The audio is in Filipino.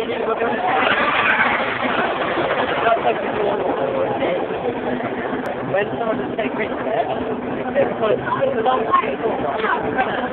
When someone just takes risks there, they put a long way.